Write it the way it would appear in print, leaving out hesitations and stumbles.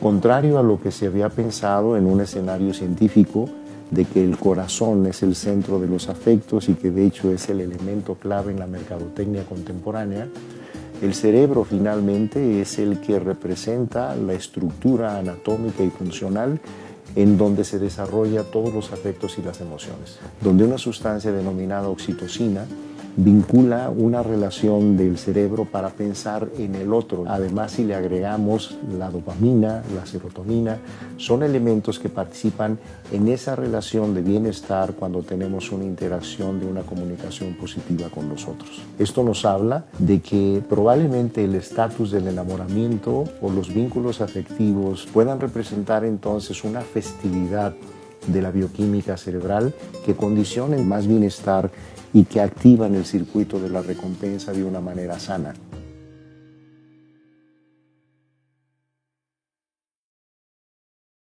Contrario a lo que se había pensado en un escenario científico, de que el corazón es el centro de los afectos y que de hecho es el elemento clave en la mercadotecnia contemporánea, el cerebro finalmente es el que representa la estructura anatómica y funcional en donde se desarrolla todos los afectos y las emociones, donde una sustancia denominada oxitocina vincula una relación del cerebro para pensar en el otro. Además, si le agregamos la dopamina, la serotonina, son elementos que participan en esa relación de bienestar cuando tenemos una interacción de una comunicación positiva con los otros. Esto nos habla de que probablemente el estatus del enamoramiento o los vínculos afectivos puedan representar entonces una festividad de la bioquímica cerebral que condicionen más bienestar y que activan el circuito de la recompensa de una manera sana.